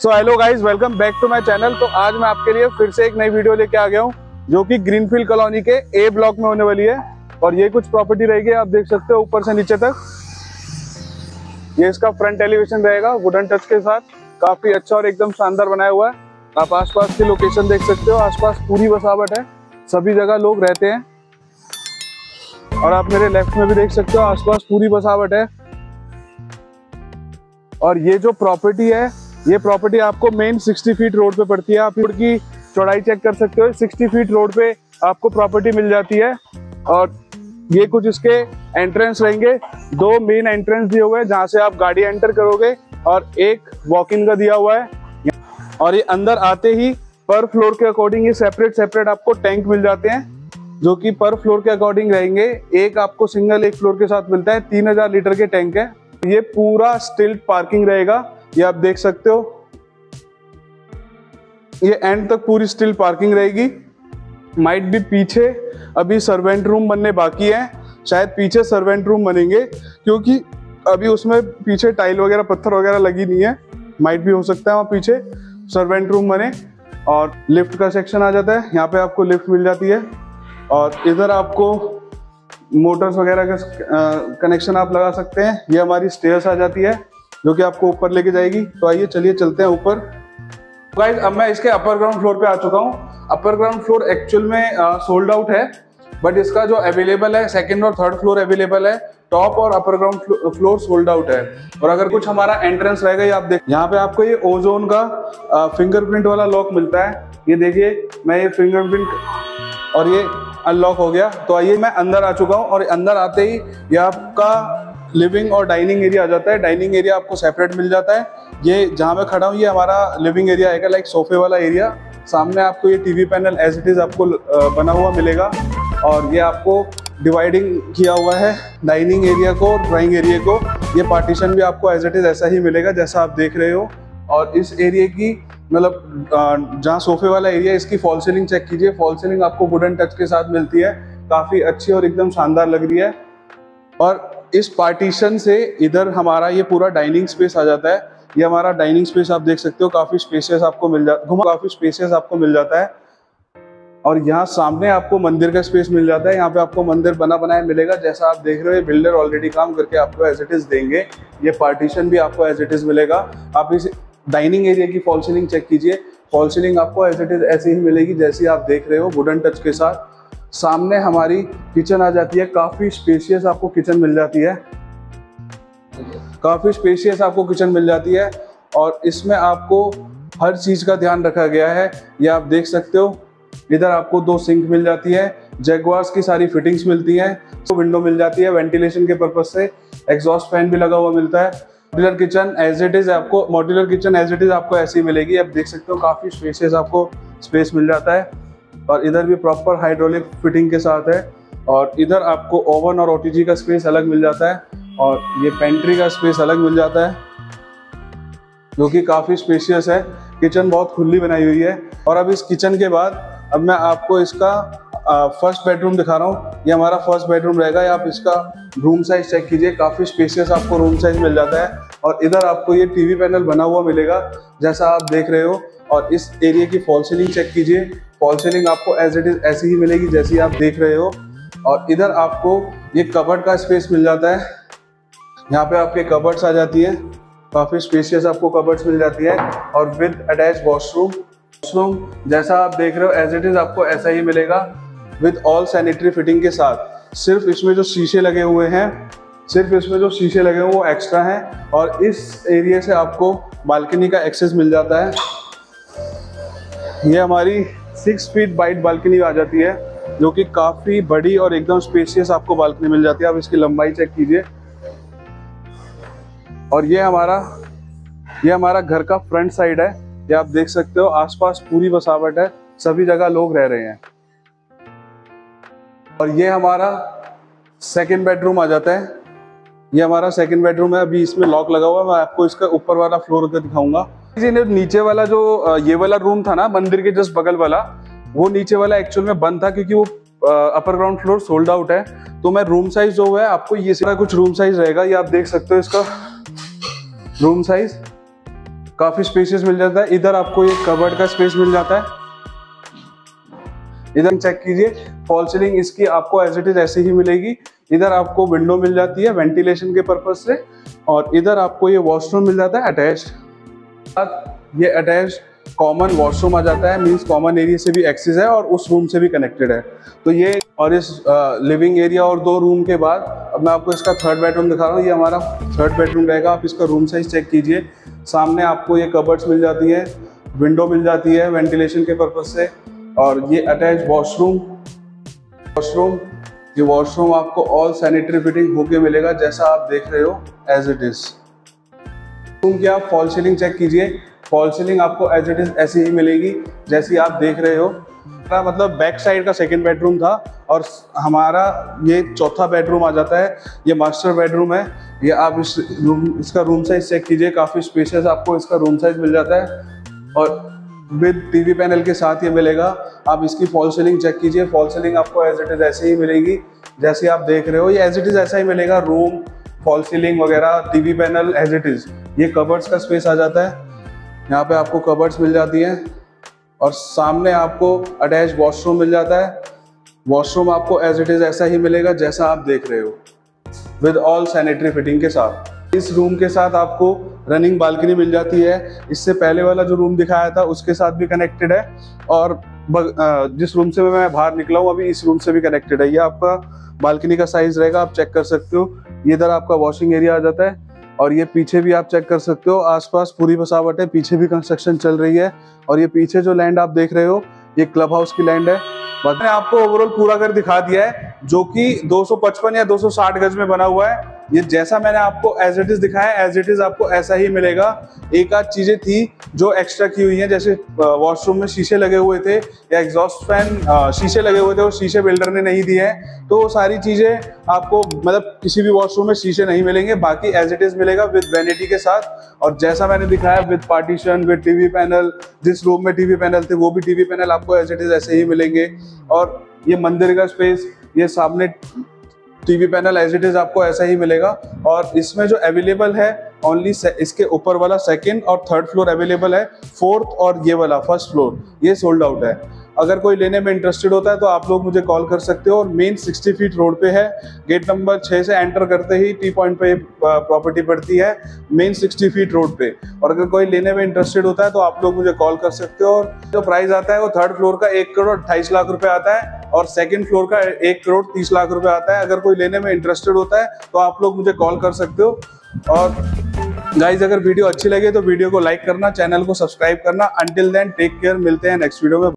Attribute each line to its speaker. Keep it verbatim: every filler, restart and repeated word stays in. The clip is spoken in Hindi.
Speaker 1: So hello guys, welcome back to my channel. तो आज मैं आपके लिए फिर से एक नई वीडियो लेके आ गया हूँ जो कि ग्रीनफील्ड कॉलोनी के ए ब्लॉक में होने वाली है। और ये कुछ प्रॉपर्टी रहेगी, आप देख सकते हो ऊपर से नीचे तक। ये इसका फ्रंट एलिवेशन रहेगा वुडन टच के साथ, काफी अच्छा और एकदम शानदार बनाया हुआ है। आप आसपास की लोकेशन देख सकते हो, आसपास पूरी बसावट है, सभी जगह लोग रहते हैं। और आप मेरे लेफ्ट में भी देख सकते हो, आसपास पूरी बसावट है। और ये जो प्रॉपर्टी है, ये प्रॉपर्टी आपको मेन साठ फीट रोड पे पड़ती है। आप रोड की चौड़ाई चेक कर सकते हो, साठ फीट रोड पे आपको प्रॉपर्टी मिल जाती है। और ये कुछ इसके एंट्रेंस रहेंगे, दो मेन एंट्रेंस दिए हुए हैं जहां से आप गाड़ी एंटर करोगे, और एक वॉक इन का दिया हुआ है। और ये अंदर आते ही पर फ्लोर के अकॉर्डिंग ये सेपरेट सेपरेट आपको टैंक मिल जाते हैं, जो कि पर फ्लोर के अकॉर्डिंग रहेंगे। एक आपको सिंगल एक फ्लोर के साथ मिलता है, तीन हजार लीटर के टैंक है। ये पूरा स्टिल्ट पार्किंग रहेगा, ये आप देख सकते हो। ये एंड तक पूरी स्टिल पार्किंग रहेगी। माइट भी पीछे अभी सर्वेंट रूम बनने बाकी है, शायद पीछे सर्वेंट रूम बनेंगे, क्योंकि अभी उसमें पीछे टाइल वगैरह पत्थर वगैरह लगी नहीं है। माइट भी हो सकता है वहाँ पीछे सर्वेंट रूम बने। और लिफ्ट का सेक्शन आ जाता है, यहाँ पे आपको लिफ्ट मिल जाती है। और इधर आपको मोटर्स वगैरह का कनेक्शन आप लगा सकते हैं। ये हमारी स्टेयर्स आ जाती है जो कि आपको ऊपर लेके जाएगी। तो आइए चलिए चलते हैं ऊपर। गाइस, अब मैं इसके अपर ग्राउंड फ्लोर पे आ चुका हूँ। अपर ग्राउंड फ्लोर एक्चुअल में सोल्ड आउट है, बट इसका जो अवेलेबल है सेकंड और थर्ड फ्लोर अवेलेबल है। टॉप और upper ground floor sold out है। और अगर कुछ हमारा एंट्रेंस रहेगा, ये आप देख, यहाँ पे आपको ये ओजोन का फिंगरप्रिंट वाला लॉक मिलता है। ये देखिए, मैं ये फिंगरप्रिंट और ये अनलॉक हो गया। तो आइए, मैं अंदर आ चुका हूँ। और अंदर आते ही ये आपका लिविंग और डाइनिंग एरिया आ जाता है। डाइनिंग एरिया आपको सेपरेट मिल जाता है। ये जहाँ मैं खड़ा हूँ, ये हमारा लिविंग एरिया है, लाइक सोफे वाला एरिया। सामने आपको ये TV panel as it is आपको बना हुआ मिलेगा। और ये आपको डिवाइडिंग किया हुआ है डाइनिंग एरिया को, ड्राइंग एरिया को। ये पार्टीशन भी आपको एज इट इज ऐसा ही मिलेगा जैसा आप देख रहे हो। और इस एरिया की मतलब जहाँ सोफे वाला एरिया, इसकी फॉल सीलिंग चेक कीजिए। फॉल सीलिंग आपको वुडन टच के साथ मिलती है, काफी अच्छी और एकदम शानदार लग रही है। और इस पार्टीशन से इधर हमारा ये पूरा डाइनिंग स्पेस आ जाता है। ये हमारा डाइनिंग स्पेस आप देख सकते हो, काफी स्पेशियस आपको मिल जाता है, काफी स्पेशियस आपको मिल जाता है। और यहाँ सामने आपको मंदिर का स्पेस मिल जाता है। यहाँ पे आपको मंदिर बना बनाया मिलेगा, जैसा आप देख रहे हो। बिल्डर ऑलरेडी काम करके आपको एज इट इज देंगे। ये पार्टीशन भी आपको एज इट इज मिलेगा। आप इस डाइनिंग एरिया की फॉल सीलिंग चेक कीजिए। फॉल सीलिंग आपको एज इट इज ऐसी ही मिलेगी जैसी आप देख रहे हो, वुडन टच के साथ। सामने हमारी किचन आ जाती है, काफी स्पेशियस आपको किचन मिल जाती है। काफी स्पेशियस आपको किचन मिल जाती है। और इसमें आपको हर चीज का ध्यान रखा गया है, ये आप देख सकते हो। इधर आपको दो सिंक मिल जाती है, जैगवार्स की सारी फिटिंग्स मिलती हैं, तो विंडो मिल जाती है वेंटिलेशन के पर्पज से। एग्जॉस्ट फैन भी लगा हुआ मिलता है। Modular kitchen as it is आपको modular kitchen as it is आपको ऐसी मिलेगी। आप देख सकते हो, काफी स्पेशियस आपको स्पेस मिल जाता है। और इधर भी प्रॉपर हाइड्रोलिक फिटिंग के साथ है। और इधर आपको ओवन और ओटीजी का स्पेस अलग मिल जाता है। और ये पेंट्री का स्पेस अलग मिल जाता है, जो कि काफ़ी स्पेशियस है। किचन बहुत खुली बनाई हुई है। और अब इस किचन के बाद अब मैं आपको इसका फर्स्ट बेडरूम दिखा रहा हूँ। ये हमारा फर्स्ट बेडरूम रहेगा। आप इसका रूम साइज चेक कीजिए, काफ़ी स्पेशियस आपको रूम साइज मिल जाता है। और इधर आपको ये टीवी पैनल बना हुआ मिलेगा जैसा आप देख रहे हो। और इस एरिया की फॉल सीलिंग चेक कीजिए। फॉल सीलिंग आपको एज इट इज ऐसी ही मिलेगी जैसी आप देख रहे हो। और इधर आपको ये कबर्ड का स्पेस मिल जाता है। यहाँ पे आपके कबर्ड्स आ जाती है, काफ़ी स्पेशियस आपको कबर्ड्स मिल जाती है। और विद अटैच वॉशरूम वॉशरूम जैसा आप देख रहे हो एज इट इज आपको ऐसा ही मिलेगा, विद ऑल सैनिटरी फिटिंग के साथ। सिर्फ इसमें जो शीशे लगे हुए हैं सिर्फ इसमें जो शीशे लगे हुए हैं वो एक्स्ट्रा हैं। और इस एरिया से आपको बालकनी का एक्सेस मिल जाता है। ये हमारी सिक्स फीट बाइट बालकनी आ जाती है, जो कि काफ़ी बड़ी और एकदम स्पेशियस आपको बालकनी मिल जाती है। आप इसकी लंबाई चेक कीजिए। और ये हमारा ये हमारा घर का फ्रंट साइड है। ये आप देख सकते हो, आसपास पूरी बसावट है, सभी जगह लोग रह रहे हैं। और ये हमारा सेकंड बेडरूम आ जाता है। ये हमारा सेकंड बेडरूम है। अभी इसमें लॉक लगा हुआ है, मैं आपको इसका ऊपर वाला फ्लोर का दिखाऊंगा। नीचे वाला जो ये वाला रूम था ना, मंदिर के जस्ट बगल वाला, वो नीचे वाला एक्चुअल में बंद था, क्योंकि वो upper ground floor sold out है। तो मैं रूम साइज जो है आपको ये सारा कुछ रूम साइज रहेगा। ये आप देख सकते हो इसका रूम साइज। काफी स्पेसेस मिल जाता है। इधर आपको ये कबर्ड का स्पेस मिल जाता है। इधर चेक कीजिए, फॉल सीलिंग इसकी आपको एज इट इज ऐसे ही मिलेगी। इधर आपको विंडो मिल जाती है वेंटिलेशन के पर्पज से, और इधर आपको ये वॉशरूम मिल जाता है अटैच्ड। ये अटैच्ड कॉमन वॉशरूम आ जाता है, मींस कॉमन एरिया से भी एक्सेस है और उस रूम से भी कनेक्टेड है। तो ये और इस लिविंग एरिया और दो रूम के बाद अब मैं आपको इसका थर्ड बेडरूम दिखा रहा हूँ। ये हमारा थर्ड बेडरूम रहेगा। आप इसका रूम साइज चेक कीजिए। सामने आपको ये कबर्ड्स मिल जाती है, विंडो मिल जाती है वेंटिलेशन के पर्पज से, और ये अटैच वॉशरूम वॉशरूम ये वॉशरूम आपको ऑल सैनिटरी फिटिंग होके मिलेगा जैसा आप देख रहे हो एज इट इज। रूम की आप फॉल सीलिंग चेक कीजिए। फॉल सीलिंग आपको एज इट इज ऐसी ही मिलेगी जैसी आप देख रहे हो। मतलब बैक साइड का सेकंड बेडरूम था और हमारा ये चौथा बेडरूम आ जाता है। ये मास्टर बेडरूम है। ये आप इस रूम इसका रूम साइज चेक कीजिए, काफ़ी स्पेशियस आपको इसका रूम साइज मिल जाता है और विद टीवी पैनल के साथ ये मिलेगा। आप इसकी फॉल सीलिंग चेक कीजिए। फॉल सीलिंग आपको एज इट इज ऐसे ही मिलेगी जैसे आप देख रहे हो। ये एज इट इज ऐसा ही मिलेगा, रूम, फॉल सीलिंग वगैरह, TV panel as it is. ये कबर्ड्स का स्पेस आ जाता है। यहाँ पे आपको कबर्ड्स मिल जाती हैं और सामने आपको अटैच वॉशरूम मिल जाता है। वॉशरूम आपको एज इट इज ऐसा ही मिलेगा जैसा आप देख रहे हो, विद ऑल सैनिटरी फिटिंग के साथ। इस रूम के साथ आपको रनिंग बालकनी मिल जाती है। इससे पहले वाला जो रूम दिखाया था उसके साथ भी कनेक्टेड है, और जिस रूम से मैं बाहर निकला हूँ अभी इस रूम से भी कनेक्टेड है। ये आपका बालकनी का साइज रहेगा, आप चेक कर सकते हो। ये इधर आपका वॉशिंग एरिया आ जाता है और ये पीछे भी आप चेक कर सकते हो। आसपास पूरी बसावट है, पीछे भी कंस्ट्रक्शन चल रही है। और ये पीछे जो लैंड आप देख रहे हो ये क्लब हाउस की लैंड है। मैंने आपको ओवरऑल पूरा घर दिखा दिया है जो कि दो सौ पचपन या दो सौ साठ गज में बना हुआ है। ये जैसा मैंने आपको एज इट इज दिखाया एज इट इज आपको ऐसा ही मिलेगा। एक आध चीजें थी जो एक्स्ट्रा की हुई हैं, जैसे वॉशरूम में शीशे लगे हुए थे या एग्जॉस्ट फैन शीशे लगे हुए थे, वो शीशे बिल्डर ने नहीं दिए हैं। तो वो सारी चीजें आपको मतलब किसी भी वॉशरूम में शीशे नहीं मिलेंगे, बाकी एज इट इज मिलेगा विद वैनिटी के साथ। और जैसा मैंने दिखाया with partition, with TV panel, जिस रूम में टीवी पैनल थे वो भी टीवी पैनल आपको एज इट इज ऐसे ही मिलेंगे। और ये मंदिर का स्पेस, ये सामने TV panel as it is आपको ऐसा ही मिलेगा। और इसमें जो अवेलेबल है ओनली इसके ऊपर वाला सेकंड और थर्ड फ्लोर अवेलेबल है। फोर्थ और ये वाला फर्स्ट फ्लोर ये सोल्ड आउट है। अगर कोई लेने में इंटरेस्टेड होता है तो आप लोग मुझे कॉल कर सकते हो। और मेन साठ फीट रोड पे है, गेट नंबर छह से एंटर करते ही टी पॉइंट पे प्रॉपर्टी पड़ती है, मेन साठ फीट रोड पे। और अगर कोई लेने में इंटरेस्टेड होता है तो आप लोग मुझे कॉल कर सकते हो। और जो प्राइस आता है वो थर्ड फ्लोर का एक करोड़ अट्ठाईस लाख रुपए आता है और सेकंड फ्लोर का एक करोड़ तीस लाख रुपए आता है। अगर कोई लेने में इंटरेस्टेड होता है तो आप लोग मुझे कॉल कर सकते हो। और गाइज अगर वीडियो अच्छी लगे तो वीडियो को लाइक करना, चैनल को सब्सक्राइब करना। अंटिल देन टेक केयर, मिलते हैं नेक्स्ट वीडियो में।